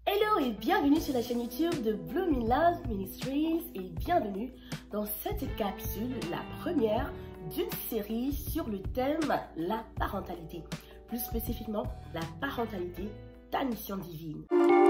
Hello et bienvenue sur la chaîne YouTube de Bloom in Love Ministries et bienvenue dans cette capsule, la première d'une série sur le thème la parentalité. Plus spécifiquement, la parentalité, ta mission divine.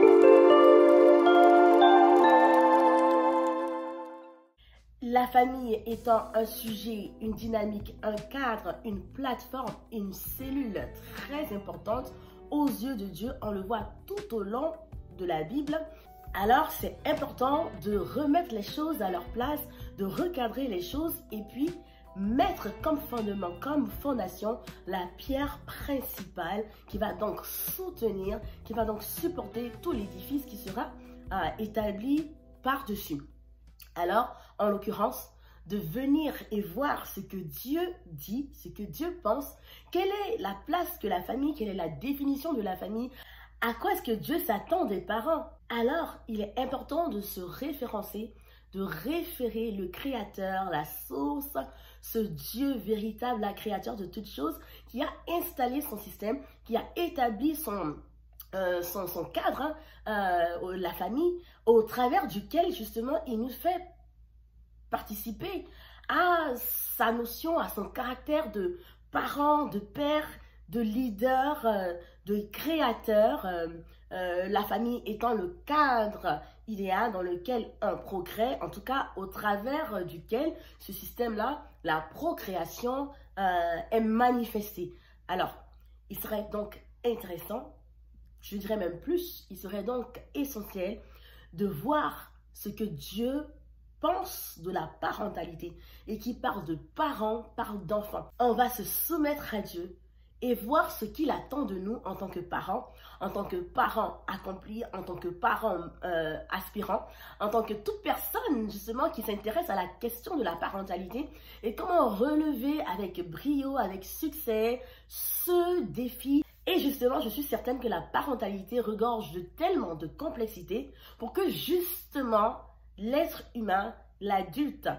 La famille étant un sujet, une dynamique, un cadre, une plateforme, une cellule très importante aux yeux de Dieu, on le voit tout au long de la Bible. Alors c'est important de remettre les choses à leur place, de recadrer les choses et puis mettre comme fondement, comme fondation la pierre principale qui va donc soutenir, qui va donc supporter tout l'édifice qui sera établi par-dessus. Alors, en l'occurrence, de venir et voir ce que Dieu dit, ce que Dieu pense, quelle est la place que la famille, quelle est la définition de la famille, à quoi est-ce que Dieu s'attend des parents? Alors, il est important de se référencer, de référer le Créateur, la source, ce Dieu véritable, la Créateur de toutes choses, qui a installé son système, qui a établi son cadre, la famille, au travers duquel justement il nous fait participer à sa notion, à son caractère de parent, de père, de leader, de créateur, la famille étant le cadre idéal dans lequel un progrès, en tout cas au travers duquel ce système-là, la procréation est manifestée. Alors, il serait donc intéressant, je dirais même plus, il serait donc essentiel de voir ce que Dieu pense de la parentalité et qui parle de parents, parle d'enfants. On va se soumettre à Dieu et voir ce qu'il attend de nous en tant que parents accomplis, en tant que parents aspirants, en tant que toute personne justement qui s'intéresse à la question de la parentalité et comment relever avec brio, avec succès ce défi. Et justement, je suis certaine que la parentalité regorge de tellement de complexité pour que justement l'être humain, l'adulte,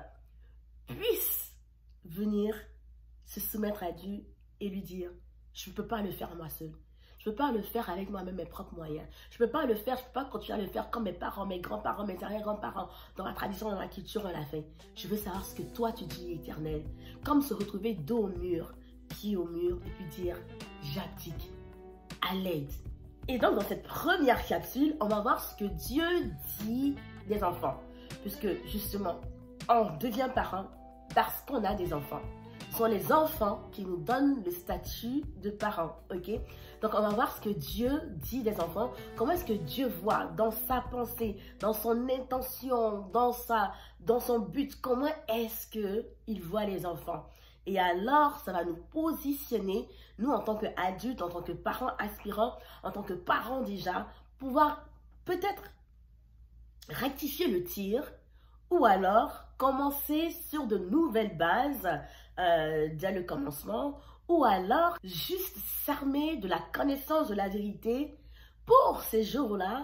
puisse venir se soumettre à Dieu et lui dire: je ne peux pas le faire moi seul. Je ne peux pas le faire avec moi-même mes propres moyens. Je ne peux pas le faire, je ne peux pas continuer à le faire comme mes parents, mes grands-parents, mes arrière-grands-parents, dans la tradition, dans la culture, on l'a fait. Je veux savoir ce que toi tu dis, Éternel. Comme se retrouver dos au mur, pied au mur, et puis dire: j'abdique, à l'aide. Et donc, dans cette première capsule, on va voir ce que Dieu dit des enfants. Puisque, justement, on devient parent parce qu'on a des enfants. Ce sont les enfants qui nous donnent le statut de parents, ok? Donc, on va voir ce que Dieu dit des enfants. Comment est-ce que Dieu voit dans sa pensée, dans son intention, dans son but, comment est-ce qu'il voit les enfants? Et alors, ça va nous positionner, nous, en tant qu'adultes, en tant que parents aspirants, en tant que parents déjà, pouvoir peut-être rectifier le tir ou alors commencer sur de nouvelles bases dès le commencement ou alors juste s'armer de la connaissance de la vérité pour ces jours-là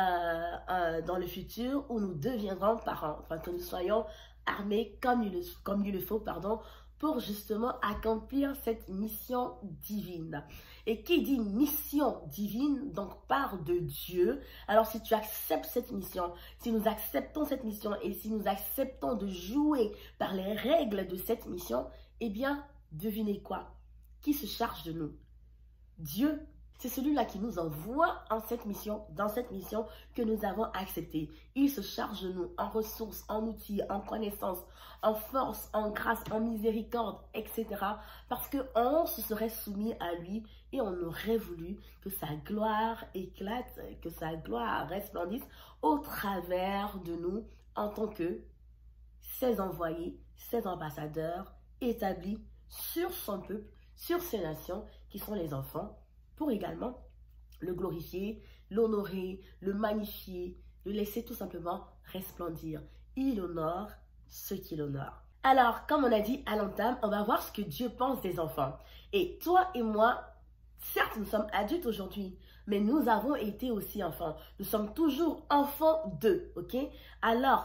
dans le futur où nous deviendrons parents, enfin que nous soyons armés comme il le faut, pardon, pour justement accomplir cette mission divine. Et qui dit mission divine, donc part de Dieu. Alors si tu acceptes cette mission, si nous acceptons cette mission et si nous acceptons de jouer par les règles de cette mission, eh bien, devinez quoi? Qui se charge de nous? Dieu. C'est celui-là qui nous envoie dans cette mission que nous avons acceptée. Il se charge de nous en ressources, en outils, en connaissances, en force, en grâce, en miséricorde, etc. Parce qu'on se serait soumis à lui et on aurait voulu que sa gloire éclate, que sa gloire resplendisse au travers de nous en tant que ses envoyés, ses ambassadeurs établis sur son peuple, sur ses nations qui sont les enfants, pour également le glorifier, l'honorer, le magnifier, le laisser tout simplement resplendir. Il honore ceux qui l'honorent. Alors, comme on a dit à l'entame, on va voir ce que Dieu pense des enfants. Et toi et moi, certes, nous sommes adultes aujourd'hui, mais nous avons été aussi enfants. Nous sommes toujours enfants d'eux, ok? Alors,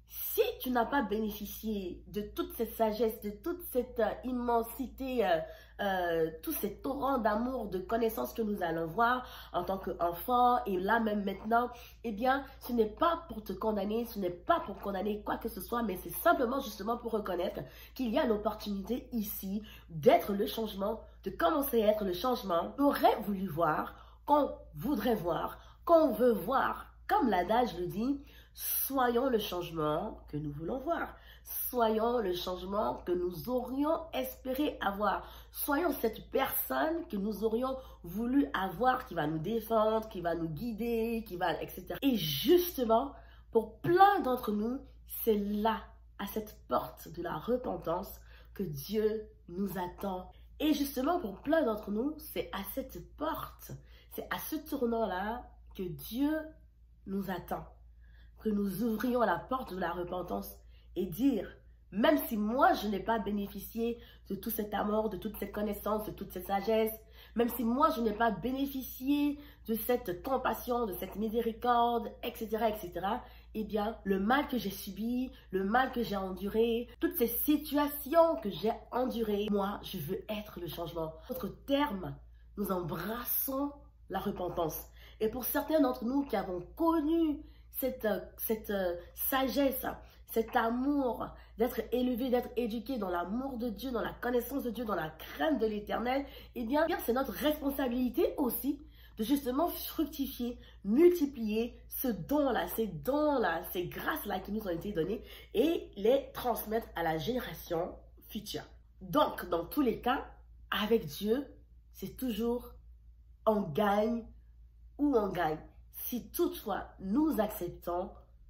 Si tu n'as pas bénéficié de toute cette sagesse, de toute cette immensité, tout ces torrents d'amour, de connaissances que nous allons voir en tant qu'enfant et là même maintenant, eh bien, ce n'est pas pour te condamner, ce n'est pas pour condamner quoi que ce soit, mais c'est simplement justement pour reconnaître qu'il y a l'opportunité ici d'être le changement, de commencer à être le changement qu'on aurait voulu voir, qu'on voudrait voir, qu'on veut voir. Comme l'adage le dit, soyons le changement que nous voulons voir. Soyons le changement que nous aurions espéré avoir. Soyons cette personne que nous aurions voulu avoir, qui va nous défendre, qui va nous guider, etc. Et justement, pour plein d'entre nous, c'est là, à cette porte de la repentance, que Dieu nous attend. Et justement, pour plein d'entre nous, c'est à cette porte, c'est à ce tournant-là que Dieu nous attend. Que nous ouvrions la porte de la repentance et dire, même si moi je n'ai pas bénéficié de tout cet amour, de toute cette connaissance, de toute cette sagesse, même si moi je n'ai pas bénéficié de cette compassion, de cette miséricorde, etc., etc., eh bien, le mal que j'ai subi, le mal que j'ai enduré, toutes ces situations que j'ai endurées, moi, je veux être le changement. Autre terme, nous embrassons la repentance. Et pour certains d'entre nous qui avons connu cette sagesse, cet amour d'être élevé, d'être éduqué dans l'amour de Dieu, dans la connaissance de Dieu, dans la crainte de l'Éternel, eh bien c'est notre responsabilité aussi de justement fructifier, multiplier ce don-là, ces grâces-là qui nous ont été données et les transmettre à la génération future. Donc, dans tous les cas, avec Dieu, c'est toujours on gagne ou on gagne. Si toutefois nous acceptons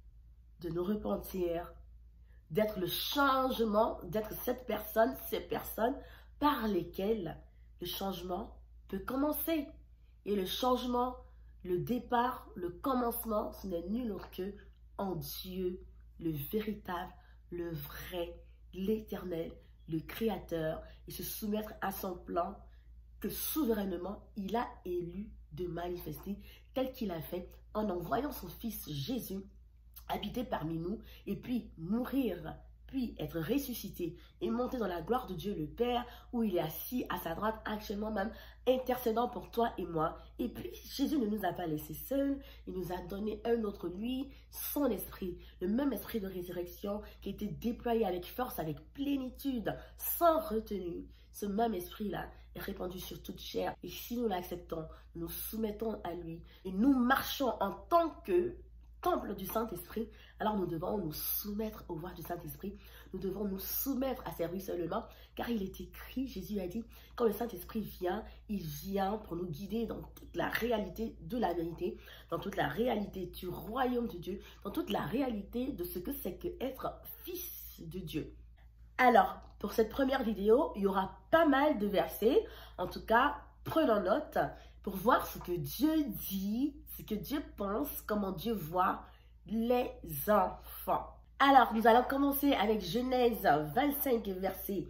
de nous repentir, d'être le changement, d'être cette personne, ces personnes par lesquelles le changement peut commencer. Et le changement, le départ, le commencement, ce n'est nul autre que en Dieu, le véritable, le vrai, l'éternel, le créateur, et se soumettre à son plan que souverainement il a élu de manifester tel qu'il a fait en envoyant son fils Jésus habiter parmi nous et puis mourir, puis être ressuscité et monter dans la gloire de Dieu le Père où il est assis à sa droite actuellement même intercédant pour toi et moi. Et puis Jésus ne nous a pas laissés seuls, il nous a donné un autre lui, son esprit, le même esprit de résurrection qui a été déployé avec force, avec plénitude, sans retenue. Ce même esprit-là est répandu sur toute chair. Et si nous l'acceptons, nous soumettons à lui et nous marchons en tant que temple du Saint-Esprit, alors nous devons nous soumettre aux voies du Saint-Esprit. Nous devons nous soumettre à ses ruissellements, car il est écrit, Jésus a dit, quand le Saint-Esprit vient, il vient pour nous guider dans toute la réalité de la vérité, dans toute la réalité du royaume de Dieu, dans toute la réalité de ce que c'est qu'être fils de Dieu. Alors, pour cette première vidéo, il y aura pas mal de versets. En tout cas, prenons note pour voir ce que Dieu dit, ce que Dieu pense, comment Dieu voit les enfants. Alors, nous allons commencer avec Genèse 25, verset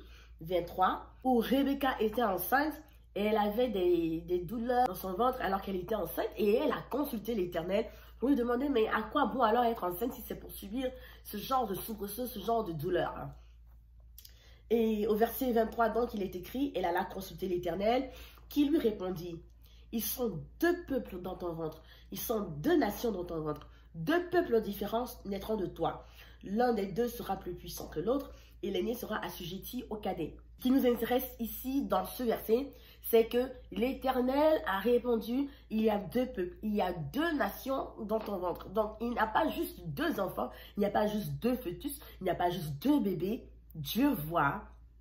23, où Rebecca était enceinte et elle avait des douleurs dans son ventre alors qu'elle était enceinte et elle a consulté l'Éternel pour lui demander, mais à quoi bon alors être enceinte si c'est pour subir ce genre de soubresaut, ce genre de douleur? Et au verset 23, donc, il est écrit, elle alla consulter l'Éternel, qui lui répondit, ils sont deux peuples dans ton ventre, ils sont deux nations dans ton ventre, deux peuples différents naîtront de toi. L'un des deux sera plus puissant que l'autre, et l'aîné sera assujetti au cadet. Ce qui nous intéresse ici, dans ce verset, c'est que l'Éternel a répondu, il y a deux peuples, il y a deux nations dans ton ventre. Donc, il n'y a pas juste deux enfants, il n'y a pas juste deux fœtus, il n'y a pas juste deux bébés. Dieu voit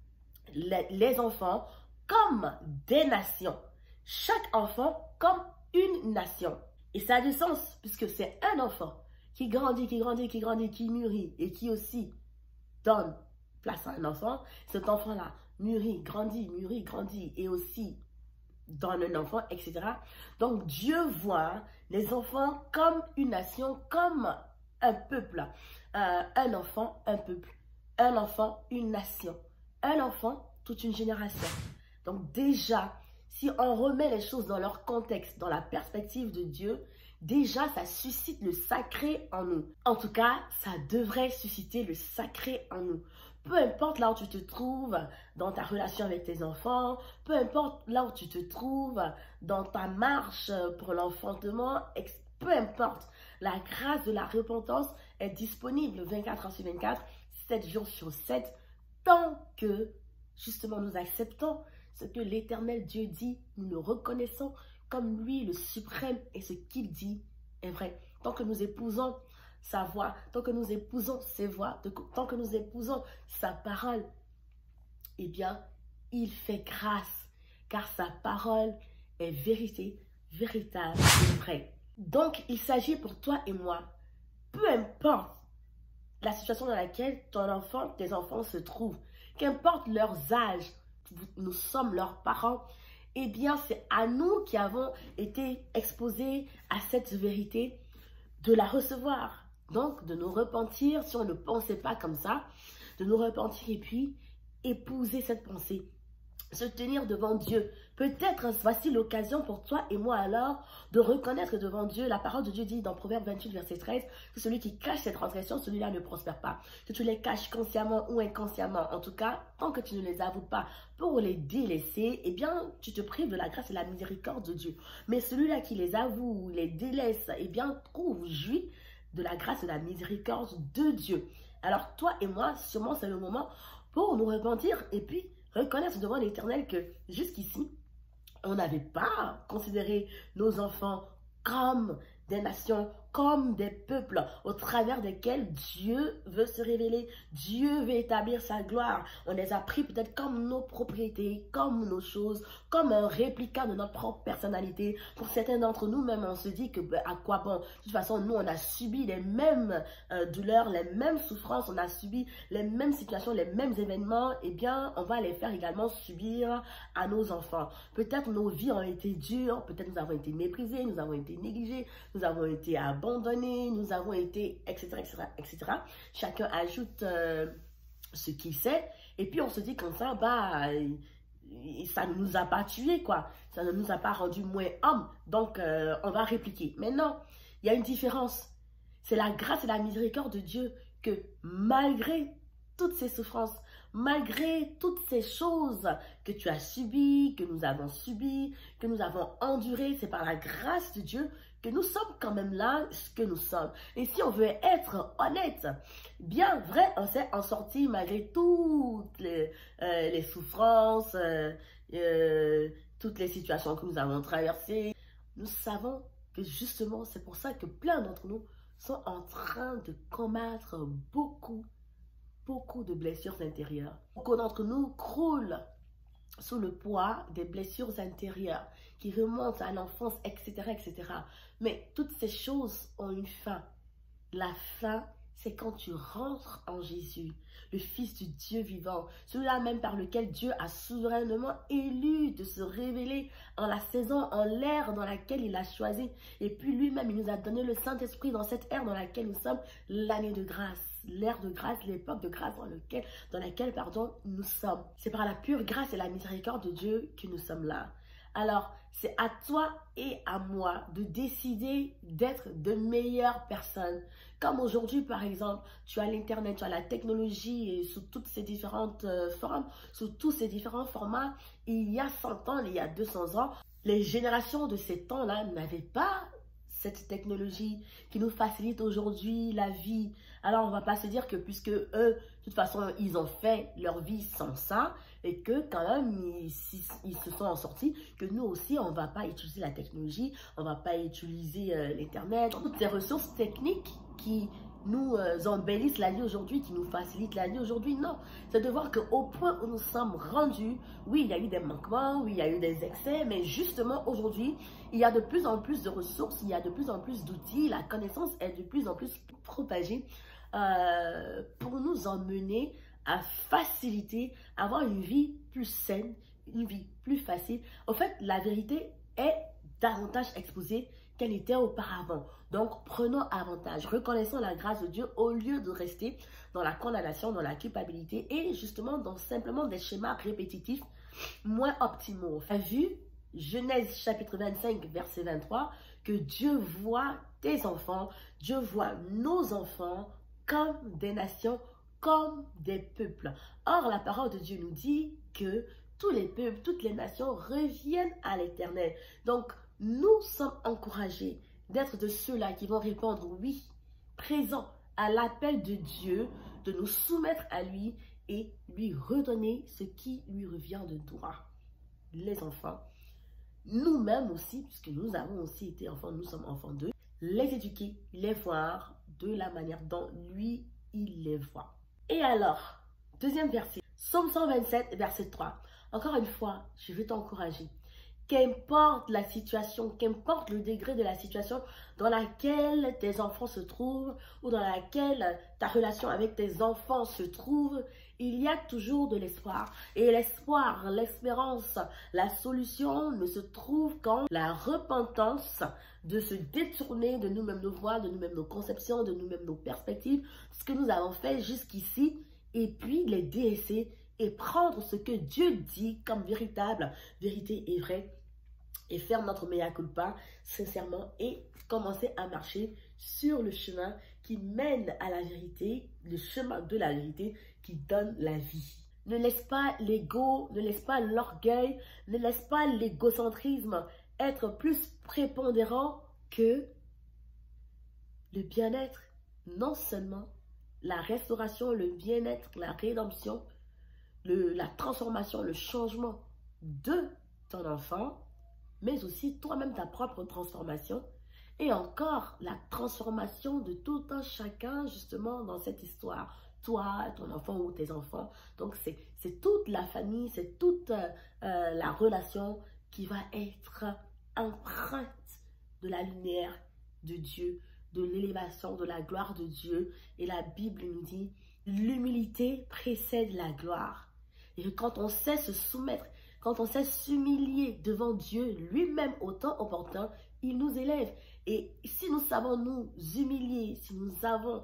les enfants comme des nations. Chaque enfant comme une nation. Et ça a du sens, puisque c'est un enfant qui grandit, qui mûrit, et qui aussi donne place à un enfant. Cet enfant-là mûrit, grandit, et aussi donne un enfant, etc. Donc Dieu voit les enfants comme une nation, comme un peuple. Un enfant, un peuple. Un enfant, une nation. Un enfant, toute une génération. Donc déjà, si on remet les choses dans leur contexte, dans la perspective de Dieu, déjà, ça suscite le sacré en nous. En tout cas, ça devrait susciter le sacré en nous. Peu importe là où tu te trouves dans ta relation avec tes enfants, peu importe là où tu te trouves dans ta marche pour l'enfantement, peu importe, la grâce de la repentance est disponible 24 heures sur 24, 7 jours sur 7, tant que justement nous acceptons ce que l'Éternel Dieu dit, nous le reconnaissons comme lui le suprême et ce qu'il dit est vrai. Tant que nous épousons sa voix, tant que nous épousons ses voix, tant que nous épousons sa parole, eh bien, il fait grâce, car sa parole est vérité, véritable et vraie. Donc, il s'agit pour toi et moi, peu importe la situation dans laquelle ton enfant, tes enfants se trouvent, qu'importe leurs âges, nous sommes leurs parents, eh bien, c'est à nous qui avons été exposés à cette vérité de la recevoir. Donc, de nous repentir, si on ne pensait pas comme ça, de nous repentir et puis épouser cette pensée, se tenir devant Dieu. Peut-être voici l'occasion pour toi et moi alors de reconnaître devant Dieu, la parole de Dieu dit dans Proverbe 28, verset 13, que celui qui cache ses transgressions, celui-là ne prospère pas. Que tu les caches consciemment ou inconsciemment, en tout cas, tant que tu ne les avoues pas pour les délaisser, eh bien, tu te prives de la grâce et la miséricorde de Dieu. Mais celui-là qui les avoue ou les délaisse, eh bien, jouit de la grâce et de la miséricorde de Dieu. Alors, toi et moi, sûrement, c'est le moment pour nous repentir et puis reconnaître devant l'Éternel que jusqu'ici, on n'avait pas considéré nos enfants comme des nations, comme des peuples au travers desquels Dieu veut se révéler, Dieu veut établir sa gloire. On les a pris peut-être comme nos propriétés, comme nos choses, comme un réplica de notre propre personnalité. Pour certains d'entre nous, même, on se dit que à quoi bon? De toute façon, nous, on a subi les mêmes douleurs, les mêmes souffrances, on a subi les mêmes situations, les mêmes événements. Eh bien, on va les faire également subir à nos enfants. Peut-être nos vies ont été dures, peut-être nous avons été méprisés, nous avons été négligés, nous avons été abandonnés, nous avons été, etc., etc., etc. Chacun ajoute ce qu'il sait. Et puis, on se dit comme ça, bah, ça ne nous a pas tués, quoi. Ça ne nous a pas rendus moins hommes. Donc, on va répliquer. Mais non, il y a une différence. C'est la grâce et la miséricorde de Dieu que malgré toutes ces souffrances, malgré toutes ces choses que tu as subies, que nous avons subies, que nous avons endurées, c'est par la grâce de Dieu que nous sommes quand même là, ce que nous sommes. Et si on veut être honnête, bien vrai, on s'est en sorti malgré toutes les souffrances, toutes les situations que nous avons traversées. Nous savons que justement, c'est pour ça que plein d'entre nous sont en train de combattre beaucoup de blessures intérieures. Beaucoup d'entre nous croulent sous le poids des blessures intérieures qui remontent à l'enfance, etc., etc. Mais toutes ces choses ont une fin. La fin, c'est quand tu rentres en Jésus, le Fils du Dieu vivant, celui-là même par lequel Dieu a souverainement élu de se révéler en la saison, en l'ère dans laquelle il a choisi. Et puis lui-même, il nous a donné le Saint-Esprit dans cette ère dans laquelle nous sommes, l'année de grâce. L'ère de grâce, l'époque de grâce dans laquelle nous sommes. C'est par la pure grâce et la miséricorde de Dieu que nous sommes là. Alors, c'est à toi et à moi de décider d'être de meilleures personnes. Comme aujourd'hui, par exemple, tu as l'Internet, tu as la technologie et sous toutes ces différentes formes, sous tous ces différents formats. Il y a 100 ans, il y a 200 ans, les générations de ces temps-là n'avaient pas cette technologie qui nous facilite aujourd'hui la vie. Alors, on ne va pas se dire que puisque eux, de toute façon, ils ont fait leur vie sans ça et que quand même, ils se sont en sortis, que nous aussi, on ne va pas utiliser la technologie, on ne va pas utiliser l'Internet, toutes ces ressources techniques qui nous embellissent la vie aujourd'hui, qui nous facilitent la vie aujourd'hui. Non, c'est de voir qu'au point où nous sommes rendus, oui, il y a eu des manquements, oui, il y a eu des excès, mais justement aujourd'hui, il y a de plus en plus de ressources, il y a de plus en plus d'outils, la connaissance est de plus en plus propagée pour nous emmener à faciliter, avoir une vie plus saine, une vie plus facile. En fait, la vérité est davantage exposée qu'elle était auparavant. Donc, prenons avantage, reconnaissons la grâce de Dieu au lieu de rester dans la condamnation, dans la culpabilité et justement dans simplement des schémas répétitifs moins optimaux. On a vu Genèse chapitre 25, verset 23, que Dieu voit tes enfants, Dieu voit nos enfants comme des nations, comme des peuples. Or, la parole de Dieu nous dit que tous les peuples, toutes les nations reviennent à l'Éternel. Donc, nous sommes encouragés d'être de ceux-là qui vont répondre oui, présents à l'appel de Dieu, de nous soumettre à lui et lui redonner ce qui lui revient de droit. Les enfants, nous-mêmes aussi, puisque nous avons aussi été enfants, nous sommes enfants d'eux, les éduquer, les voir de la manière dont lui, il les voit. Et alors, deuxième verset, Psaume 127, verset 3. Encore une fois, je veux t'encourager. Qu'importe la situation, qu'importe le degré de la situation dans laquelle tes enfants se trouvent ou dans laquelle ta relation avec tes enfants se trouve, il y a toujours de l'espoir. Et l'espoir, l'espérance, la solution ne se trouve qu'en la repentance de se détourner de nous-mêmes nos voies, de nous-mêmes nos conceptions, de nous-mêmes nos perspectives, ce que nous avons fait jusqu'ici, et puis les délaisser et prendre ce que Dieu dit comme véritable vérité et vrai et faire notre mea culpa sincèrement et commencer à marcher sur le chemin qui mène à la vérité, le chemin de la vérité qui donne la vie. Ne laisse pas l'ego, ne laisse pas l'orgueil, ne laisse pas l'égocentrisme être plus prépondérant que le bien-être. Non seulement la restauration, le bien-être, la rédemption, la transformation, le changement de ton enfant, mais aussi toi-même ta propre transformation et encore la transformation de tout un chacun justement dans cette histoire. Toi, ton enfant ou tes enfants. Donc c'est toute la famille, c'est toute la relation qui va être empreinte de la lumière de Dieu, de l'élévation, de la gloire de Dieu. Et la Bible nous dit, l'humilité précède la gloire. Et que quand on sait se soumettre, quand on sait s'humilier devant Dieu lui-même au temps opportun, il nous élève. Et si nous savons nous humilier, si nous savons,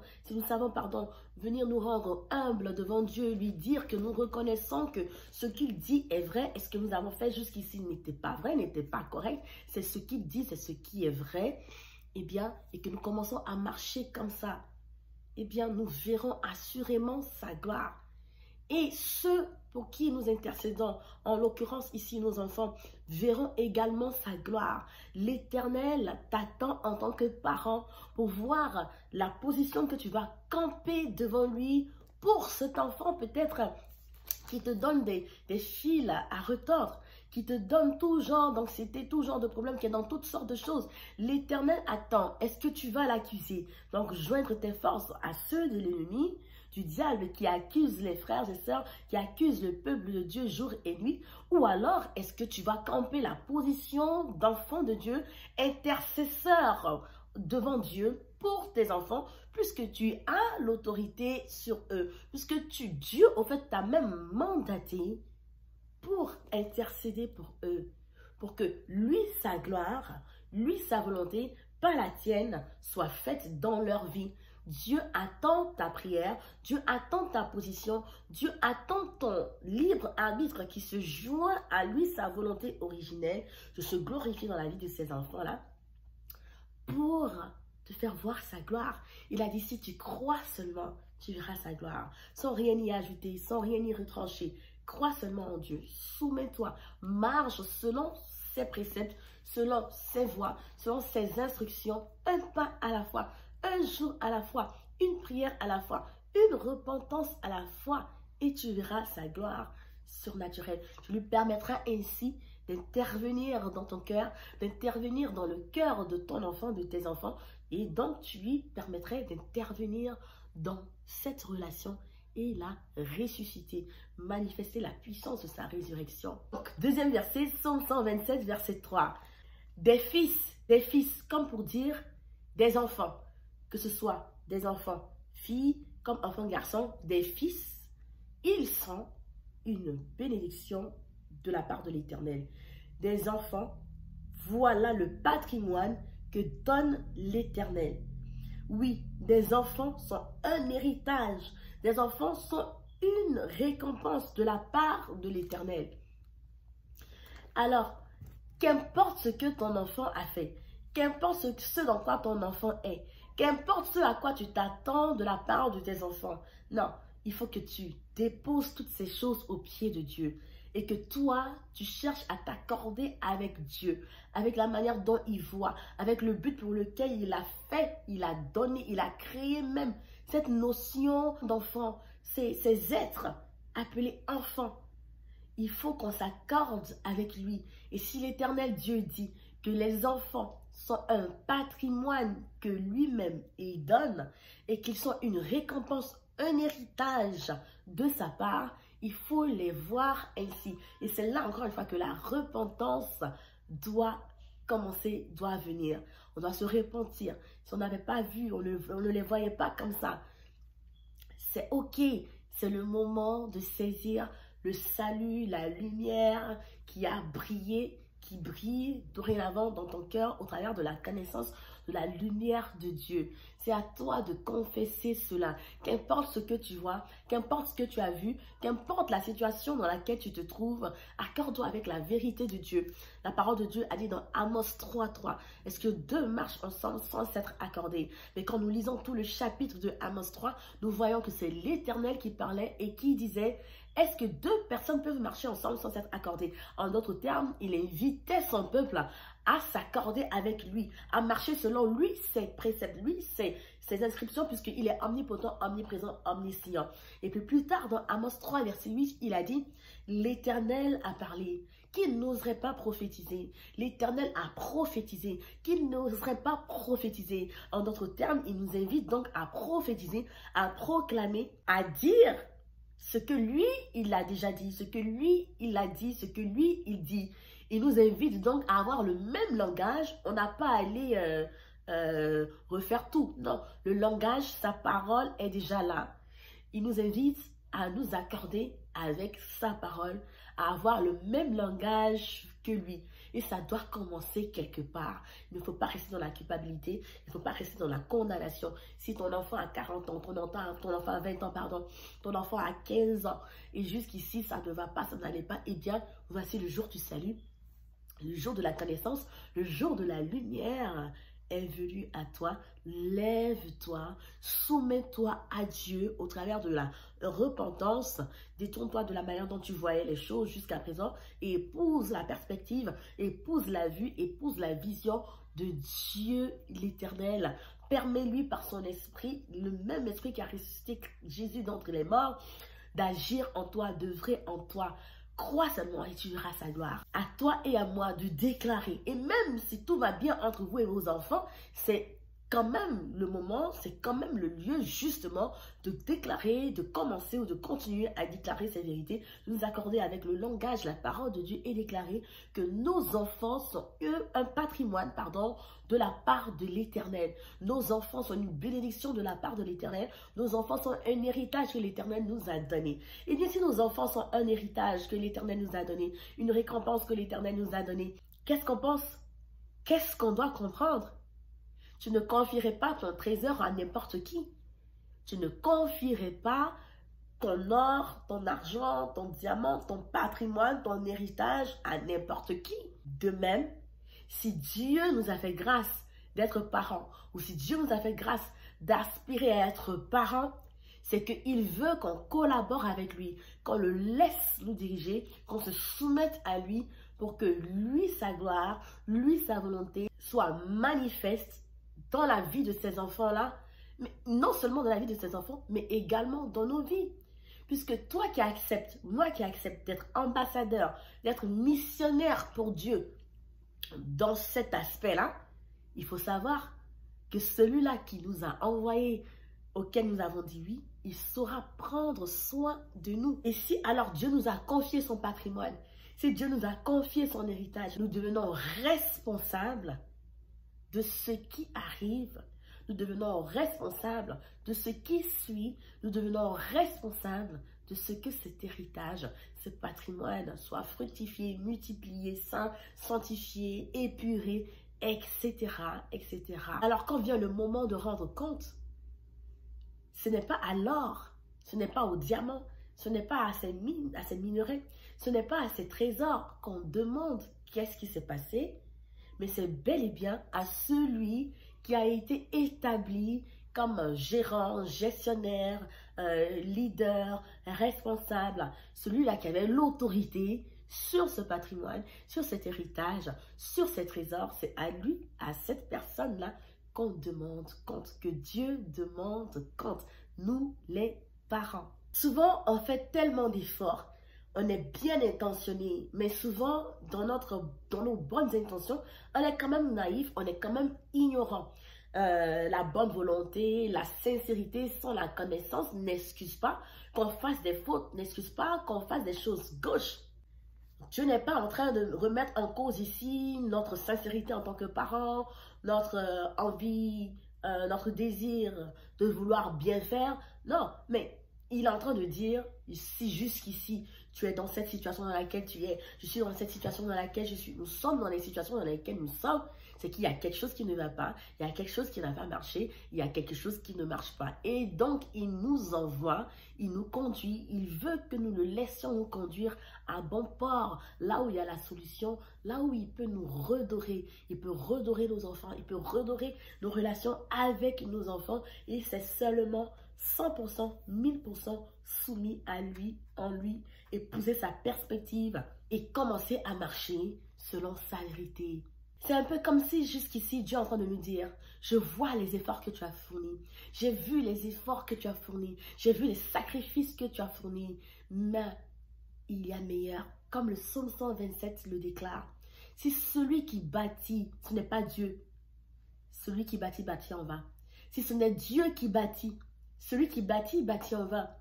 venir nous rendre humbles devant Dieu, lui dire que nous reconnaissons que ce qu'il dit est vrai et ce que nous avons fait jusqu'ici n'était pas vrai, n'était pas correct, c'est ce qu'il dit, c'est ce qui est vrai, eh bien, et que nous commençons à marcher comme ça, eh bien, nous verrons assurément sa gloire. Et ceux pour qui nous intercédons, en l'occurrence ici nos enfants, verront également sa gloire. L'Éternel t'attend en tant que parent pour voir la position que tu vas camper devant lui pour cet enfant peut-être qui te donne des fils à retordre, qui te donne tout genre d'anxiété, tout genre de problème, qui est dans toutes sortes de choses. L'Éternel attend. Est-ce que tu vas l'accuser? Donc, joindre tes forces à ceux de l'ennemi, du diable qui accuse les frères et sœurs, qui accuse le peuple de Dieu jour et nuit, ou alors est-ce que tu vas camper la position d'enfant de Dieu, intercesseur devant Dieu pour tes enfants, puisque tu as l'autorité sur eux, puisque Dieu, au fait, t'a même mandaté pour intercéder pour eux, pour que lui, sa gloire, lui, sa volonté, pas la tienne, soit faite dans leur vie. Dieu attend ta prière, Dieu attend ta position, Dieu attend ton libre arbitre qui se joint à lui, sa volonté originelle, de se glorifier dans la vie de ces enfants-là, pour te faire voir sa gloire. Il a dit, si tu crois seulement, tu verras sa gloire, sans rien y ajouter, sans rien y retrancher. Crois seulement en Dieu, soumets-toi, marche selon ses préceptes, selon ses voies, selon ses instructions, un pas à la fois, un jour à la fois, une prière à la fois, une repentance à la fois, et tu verras sa gloire surnaturelle. Tu lui permettras ainsi d'intervenir dans ton cœur, d'intervenir dans le cœur de ton enfant, de tes enfants, et donc tu lui permettrais d'intervenir dans cette relation et la ressusciter, manifester la puissance de sa résurrection. Donc, deuxième verset, Psaume 127, verset 3. Des fils, comme pour dire des enfants, que ce soit des enfants filles comme enfants garçons, des fils, ils sont une bénédiction de la part de l'Éternel. Des enfants, voilà le patrimoine que donne l'Éternel. Oui, des enfants sont un héritage. Des enfants sont une récompense de la part de l'Éternel. Alors, qu'importe ce que ton enfant a fait, Qu'importe ce dans quoi ton enfant est. Qu'importe ce à quoi tu t'attends de la part de tes enfants. Non, il faut que tu déposes toutes ces choses aux pieds de Dieu. Et que toi, tu cherches à t'accorder avec Dieu. Avec la manière dont il voit. Avec le but pour lequel il a fait, il a donné, il a créé même cette notion d'enfant. Ces êtres appelés enfants. Il faut qu'on s'accorde avec lui. Et si l'Éternel Dieu dit que les enfants sont un patrimoine que lui-même il donne et qu'ils sont une récompense, un héritage de sa part, il faut les voir ainsi. Et c'est là encore une fois que la repentance doit commencer, doit venir. On doit se repentir. Si on n'avait pas vu, on ne les voyait pas comme ça. C'est ok, c'est le moment de saisir le salut, la lumière qui a brillé, qui brille dorénavant dans ton cœur au travers de la connaissance de la lumière de Dieu. C'est à toi de confesser cela. Qu'importe ce que tu vois, qu'importe ce que tu as vu, qu'importe la situation dans laquelle tu te trouves, accorde-toi avec la vérité de Dieu. La parole de Dieu a dit dans Amos 3:3, est-ce que deux marchent ensemble sans s'être accordés? Mais quand nous lisons tout le chapitre de Amos 3, nous voyons que c'est l'Éternel qui parlait et qui disait, est-ce que deux personnes peuvent marcher ensemble sans s'être accordées? En d'autres termes, il invitait son peuple à s'accorder avec lui, à marcher selon lui, ses préceptes, lui, ses inscriptions, puisqu'il est omnipotent, omniprésent, omniscient. Et puis plus tard, dans Amos 3, verset 8, il a dit, l'Éternel a parlé. Qui n'oserait pas prophétiser? L'Éternel a prophétisé. Qui n'oserait pas prophétiser? En d'autres termes, il nous invite donc à prophétiser, à proclamer, à dire ce que lui, il a déjà dit, ce que lui, il a dit, ce que lui, il dit. Il nous invite donc à avoir le même langage. On n'a pas à aller refaire tout. Non, le langage, sa parole est déjà là. Il nous invite à nous accorder avec sa parole, à avoir le même langage que lui. Et ça doit commencer quelque part. Il ne faut pas rester dans la culpabilité, il ne faut pas rester dans la condamnation. Si ton enfant a 40 ans, ton enfant a 20 ans, pardon, ton enfant a 15 ans, et jusqu'ici ça ne va pas, ça n'allait pas, eh bien, voici le jour du salut, le jour de la connaissance, le jour de la lumière est venu à toi. Lève-toi, soumets-toi à Dieu au travers de la repentance. Détourne-toi de la manière dont tu voyais les choses jusqu'à présent et épouse la perspective, épouse la vue, épouse la vision de Dieu l'Éternel. Permets-lui par son esprit, le même esprit qui a ressuscité Jésus d'entre les morts, d'agir en toi, d'œuvrer en toi. Crois seulement et tu verras sa gloire. À toi et à moi de déclarer. Et même si tout va bien entre vous et vos enfants, c'est quand même le moment, c'est quand même le lieu justement de déclarer, de commencer ou de continuer à déclarer ces vérités, de nous accorder avec le langage, la parole de Dieu et déclarer que nos enfants sont un patrimoine, de la part de l'Éternel. Nos enfants sont une bénédiction de la part de l'Éternel. Nos enfants sont un héritage que l'Éternel nous a donné. Et bien si nos enfants sont un héritage que l'Éternel nous a donné, une récompense que l'Éternel nous a donnée, qu'est-ce qu'on pense? Qu'est-ce qu'on doit comprendre? Tu ne confierais pas ton trésor à n'importe qui. Tu ne confierais pas ton or, ton argent, ton diamant, ton patrimoine, ton héritage à n'importe qui. De même, si Dieu nous a fait grâce d'être parents, ou si Dieu nous a fait grâce d'aspirer à être parents, c'est qu'il veut qu'on collabore avec lui, qu'on le laisse nous diriger, qu'on se soumette à lui pour que lui, sa gloire, lui, sa volonté soit manifeste dans la vie de ces enfants-là, mais non seulement dans la vie de ces enfants, mais également dans nos vies. Puisque toi qui acceptes, moi qui accepte d'être ambassadeur, d'être missionnaire pour Dieu dans cet aspect-là, il faut savoir que celui-là qui nous a envoyés, auquel nous avons dit oui, il saura prendre soin de nous. Et si alors Dieu nous a confié son patrimoine, si Dieu nous a confié son héritage, nous devenons responsables de ce qui arrive, nous devenons responsables de ce qui suit, nous devenons responsables de ce que cet héritage, ce patrimoine soit fructifié, multiplié, saint, sanctifié, épuré, etc., etc. Alors quand vient le moment de rendre compte, ce n'est pas à l'or, ce n'est pas au diamant, ce n'est pas à ces mines, à ces minerais, ce n'est pas à ces trésors qu'on demande qu'est-ce qui s'est passé, mais c'est bel et bien à celui qui a été établi comme un gérant, gestionnaire, leader, responsable, celui-là qui avait l'autorité sur ce patrimoine, sur cet héritage, sur ces trésors. C'est à lui, à cette personne-là, qu'on demande compte, que Dieu demande compte, nous les parents. Souvent, on fait tellement d'efforts, on est bien intentionné, mais souvent, dans nos bonnes intentions, on est quand même naïf, on est quand même ignorant. La bonne volonté, la sincérité sans la connaissance n'excuse pas qu'on fasse des fautes, n'excuse pas qu'on fasse des choses gauches. Dieu n'est pas en train de remettre en cause ici notre sincérité en tant que parents, notre envie, notre désir de vouloir bien faire. Non, mais il est en train de dire, si jusqu'ici, tu es dans cette situation dans laquelle tu es, je suis dans cette situation dans laquelle je suis, nous sommes dans les situations dans lesquelles nous sommes, c'est qu'il y a quelque chose qui ne va pas, il y a quelque chose qui n'a pas marché, il y a quelque chose qui ne marche pas. Et donc, il nous envoie, il nous conduit, il veut que nous le laissions nous conduire à bon port, là où il y a la solution, là où il peut nous redorer, il peut redorer nos enfants, il peut redorer nos relations avec nos enfants, et c'est seulement 100%, 1000% soumis à lui, en lui, épouser sa perspective et commencer à marcher selon sa vérité. C'est un peu comme si jusqu'ici, Dieu est en train de nous dire, je vois les efforts que tu as fournis, j'ai vu les efforts que tu as fournis, j'ai vu les sacrifices que tu as fournis, mais il y a meilleur, comme le psaume 127 le déclare. Si celui qui bâtit, ce n'est pas Dieu, celui qui bâtit, bâtit en vain. Si ce n'est Dieu qui bâtit, celui qui bâtit, bâtit en vain.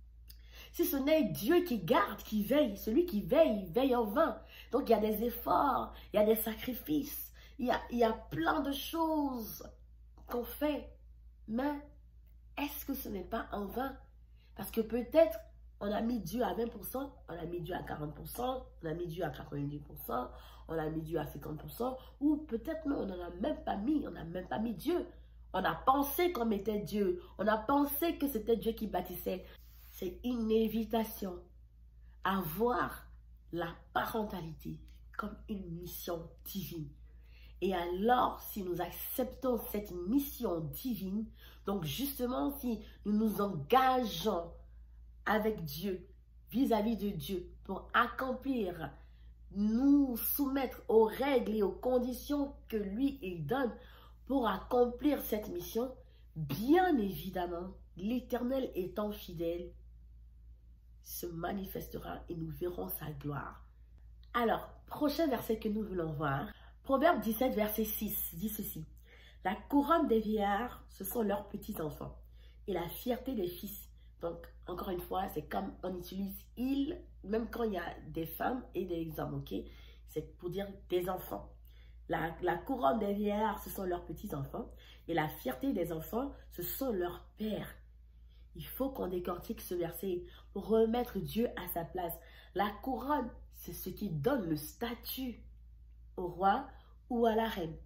Si ce n'est Dieu qui garde, qui veille, celui qui veille, veille en vain. Donc il y a des efforts, il y a des sacrifices, il y a plein de choses qu'on fait. Mais est-ce que ce n'est pas en vain? Parce que peut-être on a mis Dieu à 20%, on a mis Dieu à 40%, on a mis Dieu à 90%, on a mis Dieu à 50%, ou peut-être non, on n'en a même pas mis, on n'a même pas mis Dieu. On a pensé qu'on mettait Dieu, on a pensé que c'était Dieu qui bâtissait. C'est une invitation à voir la parentalité comme une mission divine. Et alors, si nous acceptons cette mission divine, donc justement, si nous nous engageons avec Dieu, vis-à-vis de Dieu, pour accomplir, nous soumettre aux règles et aux conditions que lui, il donne pour accomplir cette mission, bien évidemment, l'Éternel étant fidèle, se manifestera et nous verrons sa gloire. Alors, prochain verset que nous voulons voir, Proverbe 17, verset 6, dit ceci. La couronne des vieillards, ce sont leurs petits-enfants, et la fierté des fils. Donc, encore une fois, c'est comme on utilise « il », même quand il y a des femmes et des hommes, ok? C'est pour dire des enfants. La couronne des vieillards, ce sont leurs petits-enfants, et la fierté des enfants, ce sont leurs pères. Il faut qu'on décortique ce verset pour remettre Dieu à sa place. La couronne, c'est ce qui donne le statut au roi ou à la reine,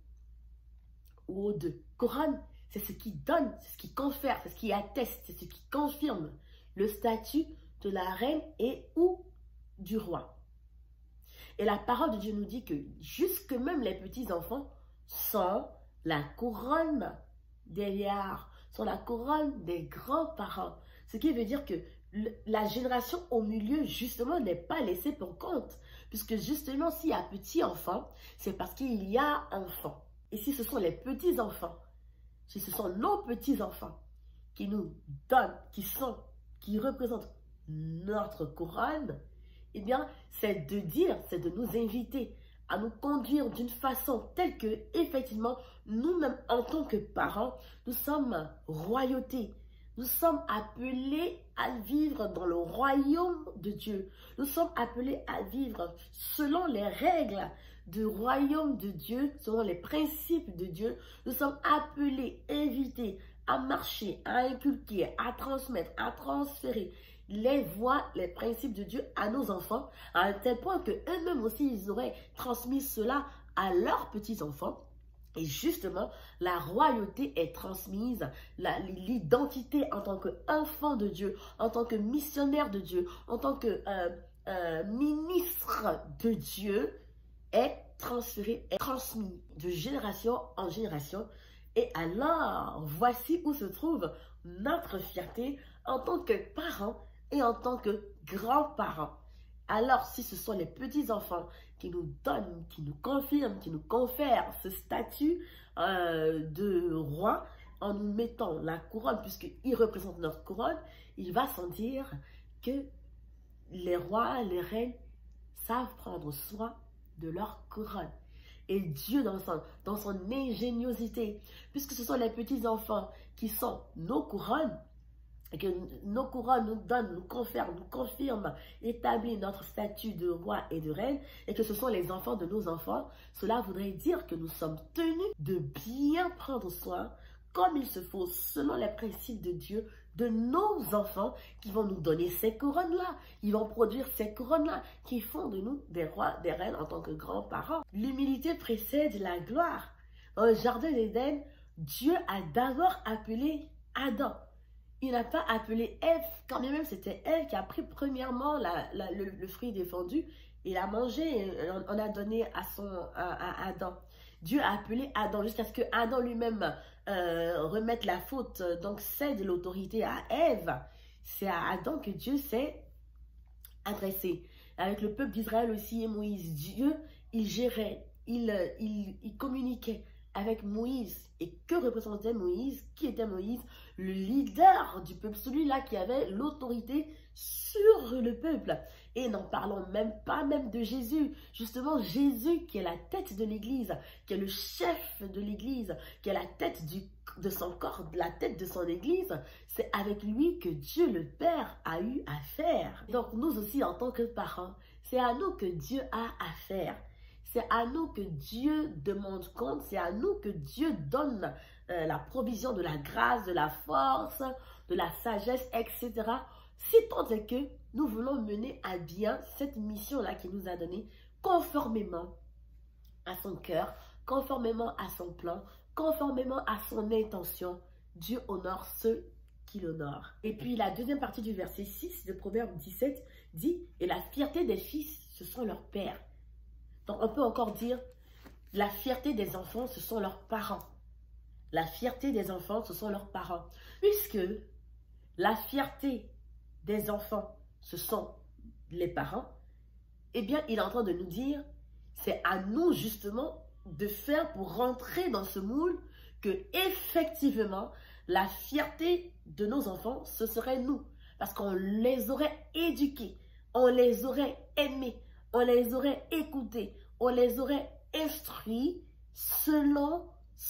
ou aux deux. Couronne, c'est ce qui donne, c'est ce qui confère, c'est ce qui atteste, c'est ce qui confirme le statut de la reine et ou du roi. Et la parole de Dieu nous dit que jusque même les petits-enfants sont la couronne des vieillards, sont la couronne des grands-parents. Ce qui veut dire que la génération au milieu, justement, n'est pas laissée pour compte. Puisque justement, s'il y a petit-enfant, c'est parce qu'il y a enfant. Et si ce sont les petits-enfants, si ce sont nos petits-enfants qui nous donnent, qui représentent notre couronne, eh bien, c'est de dire, c'est de nous inviter à nous conduire d'une façon telle que, effectivement, nous-mêmes, en tant que parents, nous sommes royautés. Nous sommes appelés à vivre dans le royaume de Dieu. Nous sommes appelés à vivre selon les règles du royaume de Dieu, selon les principes de Dieu. Nous sommes appelés, invités à marcher, à inculquer, à transmettre, à transférer les voies, les principes de Dieu à nos enfants, à un tel point que eux-mêmes aussi, ils auraient transmis cela à leurs petits-enfants. Et justement, la royauté est transmise, l'identité en tant qu'enfant de Dieu, en tant que missionnaire de Dieu, en tant que ministre de Dieu, est transféré, est transmis de génération en génération. Et alors, voici où se trouve notre fierté en tant que parents et en tant que grands-parents. Alors, si ce sont les petits-enfants qui nous donnent, qui nous confirment, qui nous confèrent ce statut de roi, en nous mettant la couronne, puisqu'ils représentent notre couronne, il va sans dire que les rois, les reines savent prendre soin de leur couronne. Et Dieu, dans son ingéniosité, puisque ce sont les petits-enfants qui sont nos couronnes, et que nos couronnes nous donnent, nous confèrent, nous confirment, établissent notre statut de roi et de reine, et que ce sont les enfants de nos enfants, cela voudrait dire que nous sommes tenus de bien prendre soin, comme il se faut, selon les principes de Dieu, de nos enfants qui vont nous donner ces couronnes-là. Ils vont produire ces couronnes-là qui font de nous des rois, des reines en tant que grands-parents. L'humilité précède la gloire. Dans le jardin d'Éden, Dieu a d'abord appelé Adam. Il n'a pas appelé Ève, quand même c'était Ève qui a pris premièrement le fruit défendu. Il a mangé, on a donné à Adam. Dieu a appelé Adam jusqu'à ce que Adam lui-même remette la faute, donc cède l'autorité à Ève. C'est à Adam que Dieu s'est adressé. Avec le peuple d'Israël aussi et Moïse, Dieu, il gérait, il communiquait avec Moïse. Et que représentait Moïse? Qui était Moïse? Le leader du peuple, celui-là qui avait l'autorité sur le peuple. Et n'en parlons même pas même de Jésus. Justement, Jésus qui est la tête de l'Église, qui est le chef de l'Église, qui est la tête de son corps, la tête de son Église, c'est avec lui que Dieu le Père a eu à faire. Donc nous aussi en tant que parents, c'est à nous que Dieu a à faire. C'est à nous que Dieu demande compte, c'est à nous que Dieu donne la provision de la grâce, de la force, de la sagesse, etc. Si tant est que nous voulons mener à bien cette mission-là qu'il nous a donnée conformément à son cœur, conformément à son plan, conformément à son intention. Dieu honore ceux qui l'honorent. Et puis la deuxième partie du verset 6 de Proverbe 17 dit « Et la fierté des fils, ce sont leurs pères. » Donc, on peut encore dire, la fierté des enfants, ce sont leurs parents. La fierté des enfants, ce sont leurs parents. Puisque la fierté des enfants, ce sont les parents, eh bien, il est en train de nous dire, c'est à nous justement de faire pour rentrer dans ce moule que, effectivement, la fierté de nos enfants, ce serait nous. Parce qu'on les aurait éduqués, on les aurait aimés, on les aurait écoutés, on les aurait instruits selon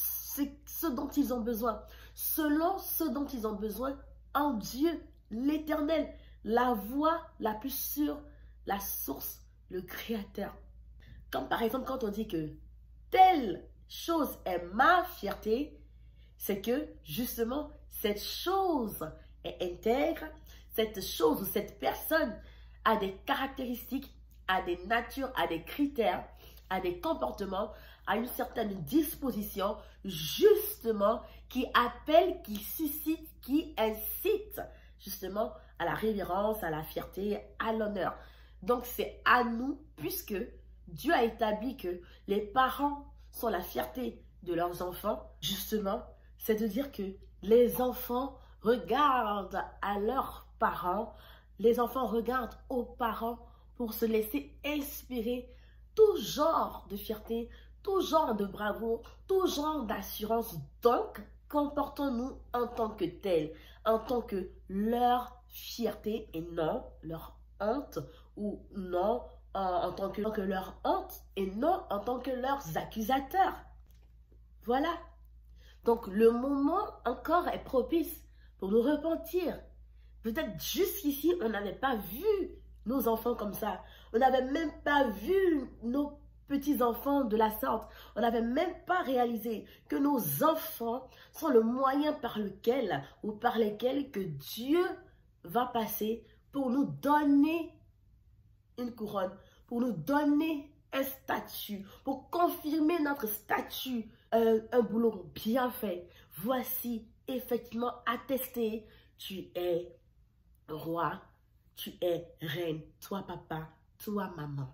ce dont ils ont besoin. Selon ce dont ils ont besoin en Dieu, l'Éternel, la voie la plus sûre, la source, le Créateur. Comme par exemple quand on dit que telle chose est ma fierté, c'est que justement cette chose est intègre, cette chose ou cette personne a des caractéristiques, a des natures, a des critères, a des comportements, a une certaine disposition, justement, qui appelle, qui suscite, qui incite, justement, à la révérence, à la fierté, à l'honneur. Donc, c'est à nous, puisque Dieu a établi que les parents sont la fierté de leurs enfants, justement, c'est de dire que les enfants regardent à leurs parents, les enfants regardent aux parents pour se laisser inspirer tout genre de fierté, tout genre de bravoure, tout genre d'assurance. Donc, comportons-nous en tant que tels, en tant que leur fierté et non leur honte, ou non en tant que leur honte et non en tant que leurs accusateurs. Voilà. Donc, le moment encore est propice pour nous repentir. Peut-être jusqu'ici, on n'avait pas vu nos enfants comme ça. On n'avait même pas vu nos petits-enfants de la sorte. On n'avait même pas réalisé que nos enfants sont le moyen par lequel ou par lesquels que Dieu va passer pour nous donner une couronne, pour nous donner un statut, pour confirmer notre statut, un boulot bien fait. Voici effectivement attesté, tu es roi, tu es reine, toi papa, toi maman.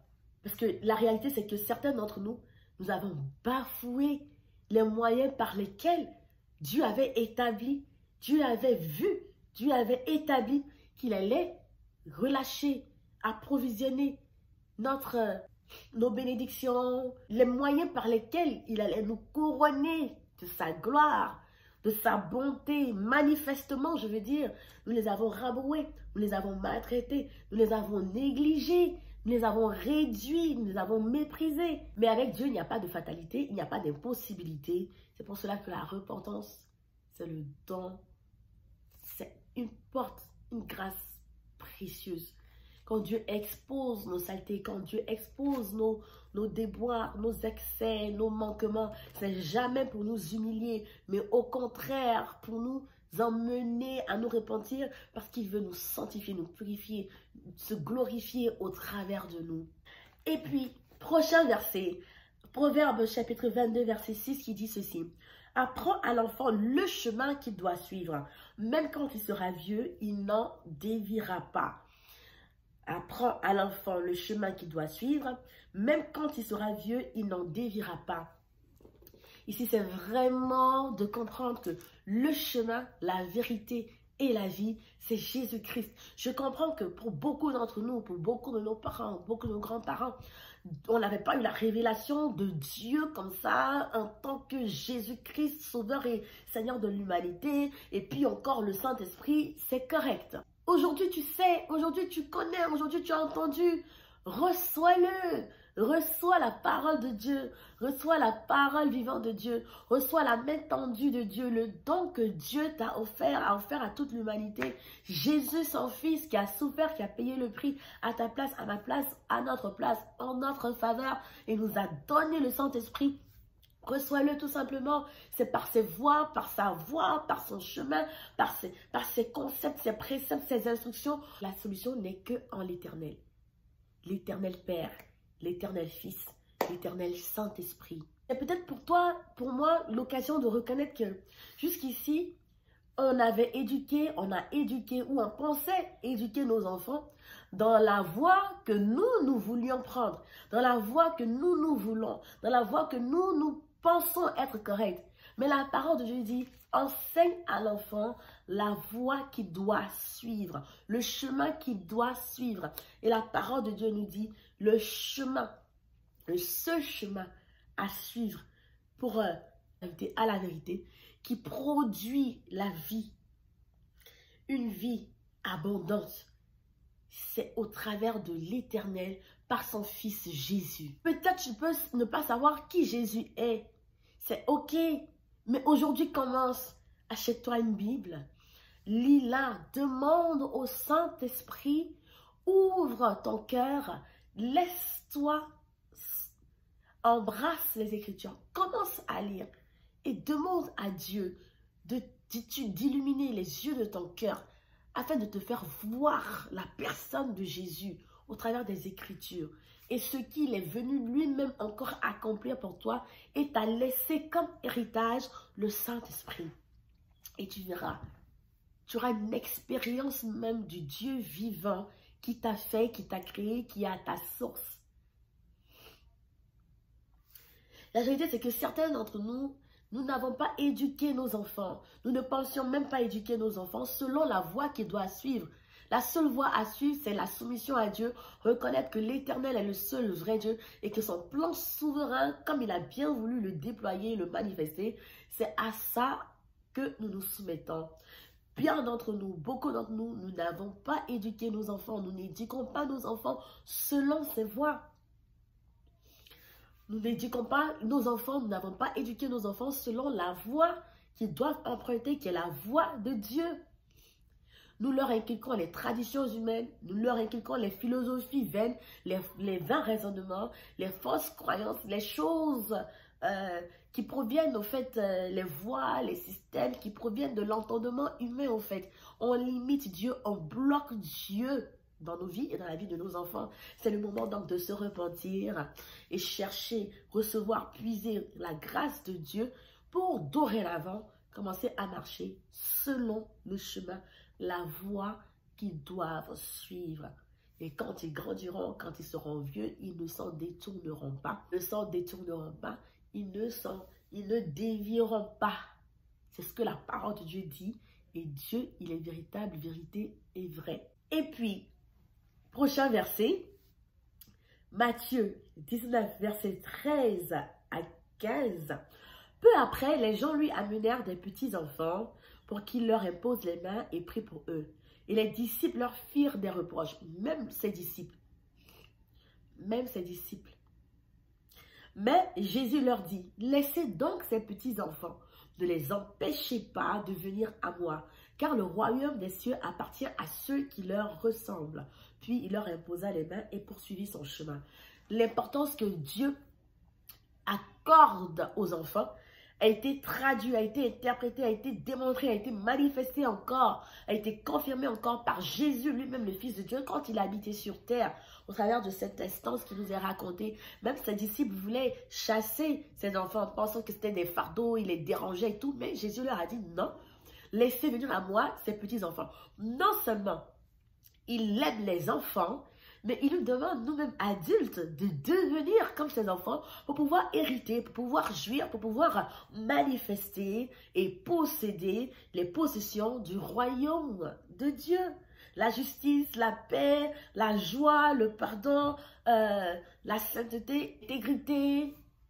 Parce que la réalité, c'est que certains d'entre nous, nous avons bafoué les moyens par lesquels Dieu avait établi, Dieu avait vu, Dieu avait établi qu'il allait relâcher, approvisionner nos bénédictions, les moyens par lesquels il allait nous couronner de sa gloire, de sa bonté. Manifestement, je veux dire, nous les avons rabroués, nous les avons maltraités, nous les avons négligés, nous les avons réduits, nous les avons méprisés. Mais avec Dieu, il n'y a pas de fatalité, il n'y a pas d'impossibilité. C'est pour cela que la repentance, c'est le don, c'est une porte, une grâce précieuse. Quand Dieu expose nos saletés, quand Dieu expose nos déboires, nos excès, nos manquements, c'est jamais pour nous humilier, mais au contraire, pour nous emmener à nous repentir parce qu'il veut nous sanctifier, nous purifier, se glorifier au travers de nous. Et puis, prochain verset, Proverbe chapitre 22, verset 6 qui dit ceci. Apprends à l'enfant le chemin qu'il doit suivre. Même quand il sera vieux, il n'en déviera pas. Apprends à l'enfant le chemin qu'il doit suivre. Même quand il sera vieux, il n'en déviera pas. Ici, c'est vraiment de comprendre que le chemin, la vérité et la vie, c'est Jésus-Christ. Je comprends que pour beaucoup d'entre nous, pour beaucoup de nos parents, beaucoup de nos grands-parents, on n'avait pas eu la révélation de Dieu comme ça, en tant que Jésus-Christ, Sauveur et Seigneur de l'humanité, et puis encore le Saint-Esprit, c'est correct. Aujourd'hui, tu sais, aujourd'hui, tu connais, aujourd'hui, tu as entendu, reçois-le. Reçois la parole de Dieu, reçois la parole vivante de Dieu, reçois la main tendue de Dieu, le don que Dieu t'a offert, a offert à toute l'humanité. Jésus, son Fils, qui a souffert, qui a payé le prix à ta place, à ma place, à notre place, en notre faveur, et nous a donné le Saint-Esprit. Reçois-le tout simplement, c'est par ses voies, par sa voie, par son chemin, par ses concepts, ses préceptes, ses instructions. La solution n'est que en l'Éternel. L'Éternel Père, l'Éternel Fils, l'Éternel Saint-Esprit. Et peut-être pour toi, pour moi, l'occasion de reconnaître que jusqu'ici, on avait éduqué, on a éduqué ou on pensait éduquer nos enfants dans la voie que nous voulions prendre, dans la voie que nous voulons, dans la voie que nous pensons être correcte. Mais la parole de Dieu dit, enseigne à l'enfant la voie qu'il doit suivre, le chemin qu'il doit suivre. Et la parole de Dieu nous dit, le chemin, le seul chemin à suivre pour arriver à la vérité, qui produit la vie, une vie abondante, c'est au travers de l'Éternel par son Fils Jésus. Peut-être tu peux ne pas savoir qui Jésus est, c'est ok, mais aujourd'hui commence, achète-toi une Bible, lis-la, demande au Saint-Esprit, ouvre ton cœur, laisse-toi, embrasse les Écritures, commence à lire et demande à Dieu d'illuminer les yeux de ton cœur afin de te faire voir la personne de Jésus au travers des Écritures et ce qu'il est venu lui-même encore accomplir pour toi et t'a laissé comme héritage le Saint-Esprit. Et tu verras, tu auras une expérience même du Dieu vivant qui t'a fait, qui t'a créé, qui est à ta source. La réalité, c'est que certains d'entre nous, nous n'avons pas éduqué nos enfants. Nous ne pensions même pas éduquer nos enfants selon la voie qu'ils doivent suivre. La seule voie à suivre, c'est la soumission à Dieu, reconnaître que l'Éternel est le seul vrai Dieu et que son plan souverain, comme il a bien voulu le déployer, le manifester, c'est à ça que nous nous soumettons. Bien d'entre nous, beaucoup d'entre nous, nous n'avons pas éduqué nos enfants, nous n'éduquons pas nos enfants selon ces voies. Nous n'éduquons pas nos enfants, nous n'avons pas éduqué nos enfants selon la voie qu'ils doivent emprunter, qui est la voie de Dieu. Nous leur inculquons les traditions humaines, nous leur inculquons les philosophies vaines, les vains raisonnements, les fausses croyances, les choses qui proviennent, au fait, les voies, les systèmes qui proviennent de l'entendement humain, au fait. On limite Dieu, on bloque Dieu dans nos vies et dans la vie de nos enfants. C'est le moment donc de se repentir et chercher, recevoir, puiser la grâce de Dieu pour dorénavant commencer à marcher selon le chemin, la voie qu'ils doivent suivre. Et quand ils grandiront, quand ils seront vieux, ils ne s'en détourneront pas. Ils ne s'en détourneront pas. Ils ne dévieront pas. C'est ce que la parole de Dieu dit. Et Dieu, il est véritable, vérité et vrai. Et puis, prochain verset, Matthieu 19, verset 13 à 15. Peu après, les gens lui amenèrent des petits-enfants pour qu'il leur impose les mains et prie pour eux. Et les disciples leur firent des reproches, même ses disciples. Mais Jésus leur dit, laissez donc ces petits-enfants, ne les empêchez pas de venir à moi, car le royaume des cieux appartient à ceux qui leur ressemblent. Puis il leur imposa les mains et poursuivit son chemin. L'importance que Dieu accorde aux enfants a été traduit, a été interprété, a été démontré, a été manifesté encore, a été confirmé encore par Jésus lui-même, le Fils de Dieu, quand il habitait sur terre, au travers de cette instance qui nous est racontée. Même ses disciples voulaient chasser ses enfants, pensant que c'était des fardeaux, il les dérangeait et tout, mais Jésus leur a dit non, laissez venir à moi ces petits-enfants. Non seulement il aime les enfants, mais il nous demande, nous-mêmes adultes, de devenir comme ces enfants pour pouvoir hériter, pour pouvoir jouir, pour pouvoir manifester et posséder les possessions du royaume de Dieu. La justice, la paix, la joie, le pardon, la sainteté, l'intégrité,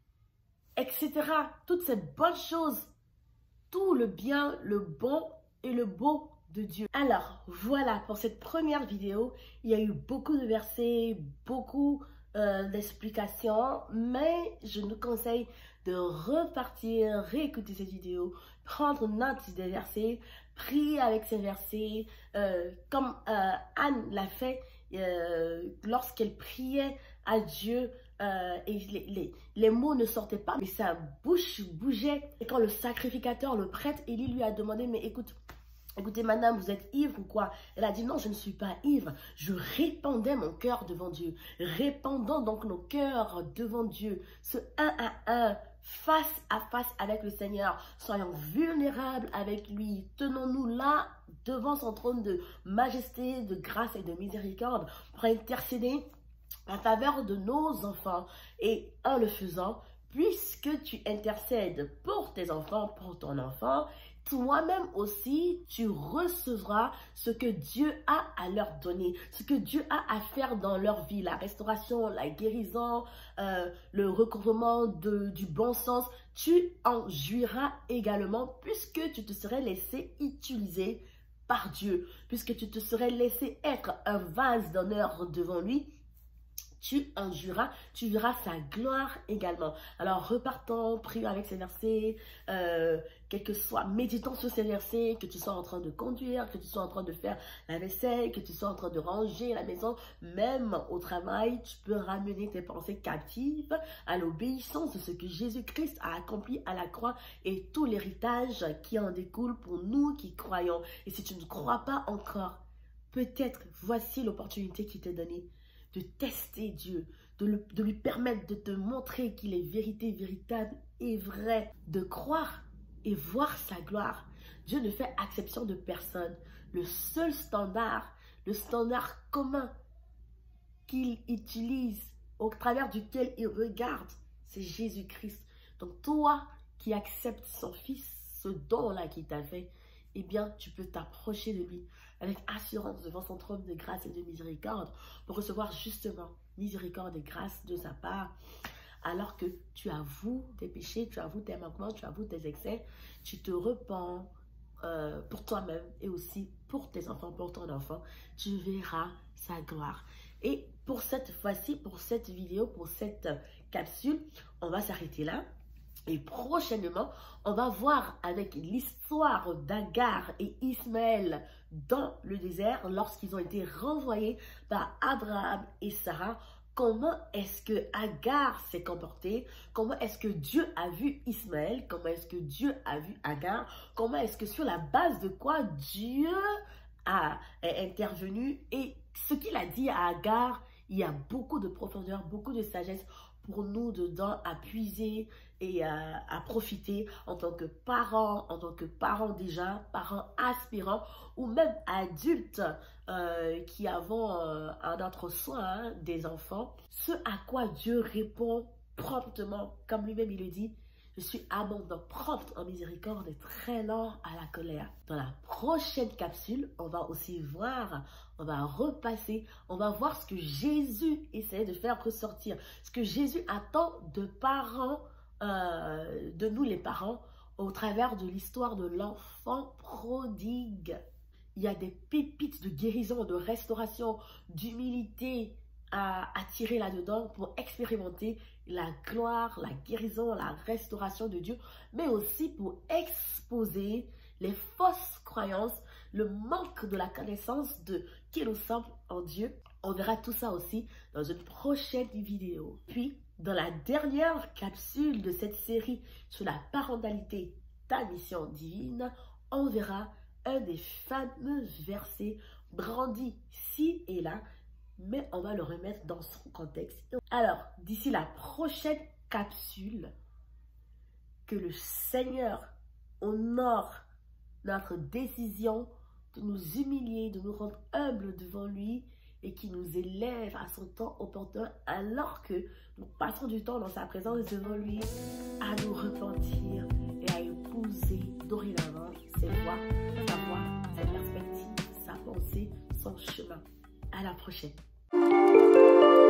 etc. Toutes ces bonnes choses, tout le bien, le bon et le beau de Dieu. Alors, voilà, pour cette première vidéo, il y a eu beaucoup de versets, beaucoup d'explications, mais je nous conseille de repartir, réécouter cette vidéo, prendre note des versets, prier avec ces versets, comme Anne l'a fait lorsqu'elle priait à Dieu, et les mots ne sortaient pas, mais sa bouche bougeait. Et quand le sacrificateur, le prêtre Élie lui a demandé, mais écoutez, madame, vous êtes ivre ou quoi? Elle a dit, non, je ne suis pas ivre. Je répandais mon cœur devant Dieu. Répandons donc nos cœurs devant Dieu. Ce un à un, face à face avec le Seigneur. Soyons vulnérables avec lui. Tenons-nous là, devant son trône de majesté, de grâce et de miséricorde, pour intercéder en faveur de nos enfants. Et en le faisant, puisque tu intercèdes pour tes enfants, pour ton enfant, toi-même aussi, tu recevras ce que Dieu a à leur donner, ce que Dieu a à faire dans leur vie, la restauration, la guérison, le recouvrement du bon sens. Tu en jouiras également puisque tu te serais laissé utiliser par Dieu, puisque tu te serais laissé être un vase d'honneur devant lui. Tu en jouiras, tu verras sa gloire également. Alors repartons, prions avec ces versets, quel que soit, méditons sur ces versets, que tu sois en train de conduire, que tu sois en train de faire la vaisselle, que tu sois en train de ranger la maison, même au travail, tu peux ramener tes pensées captives à l'obéissance de ce que Jésus-Christ a accompli à la croix et tout l'héritage qui en découle pour nous qui croyons. Et si tu ne crois pas encore, peut-être voici l'opportunité qui t'est donnée de tester Dieu, de lui permettre de te montrer qu'il est vérité, véritable et vrai, de croire et voir sa gloire. Dieu ne fait exception de personne. Le seul standard, le standard commun qu'il utilise, au travers duquel il regarde, c'est Jésus-Christ. Donc toi qui acceptes son Fils, ce don-là qu'il t'a fait, eh bien, tu peux t'approcher de lui avec assurance devant son trône de grâce et de miséricorde pour recevoir justement miséricorde et grâce de sa part. Alors que tu avoues tes péchés, tu avoues tes manquements, tu avoues tes excès, tu te repens pour toi-même et aussi pour tes enfants, pour ton enfant, tu verras sa gloire. Et pour cette fois-ci, pour cette vidéo, pour cette capsule, on va s'arrêter là. Et prochainement, on va voir avec l'histoire d'Agar et Ismaël dans le désert lorsqu'ils ont été renvoyés par Abraham et Sarah. Comment est-ce que Agar s'est comportée? Comment est-ce que Dieu a vu Ismaël? Comment est-ce que Dieu a vu Agar? Comment est-ce que sur la base de quoi Dieu est intervenu? Et ce qu'il a dit à Agar, il y a beaucoup de profondeur, beaucoup de sagesse pour nous dedans à puiser et à profiter en tant que parents déjà, parents aspirants ou même adultes qui avons à notre soin des enfants. Ce à quoi Dieu répond promptement, comme lui-même il le dit, je suis abondant, prompt en miséricorde et très lent à la colère. Dans la prochaine capsule, on va aussi voir, on va repasser, on va voir ce que Jésus essaie de faire ressortir, ce que Jésus attend de parents, de nous les parents, au travers de l'histoire de l'enfant prodigue. Il y a des pépites de guérison, de restauration, d'humilité à tirer là-dedans pour expérimenter la gloire, la guérison, la restauration de Dieu, mais aussi pour exposer les fausses croyances, le manque de la connaissance de qui nous sommes en Dieu. On verra tout ça aussi dans une prochaine vidéo. Puis, dans la dernière capsule de cette série sur la parentalité, ta mission divine, on verra un des fameux versets brandis ci et là, mais on va le remettre dans son contexte. Alors, d'ici la prochaine capsule, que le Seigneur honore notre décision de nous humilier, de nous rendre humbles devant lui et qui nous élève à son temps opportun alors que nous passons du temps dans sa présence devant lui à nous repentir et à épouser dorénavant ses voies, sa voix, sa perspective, sa pensée, son chemin. À la prochaine.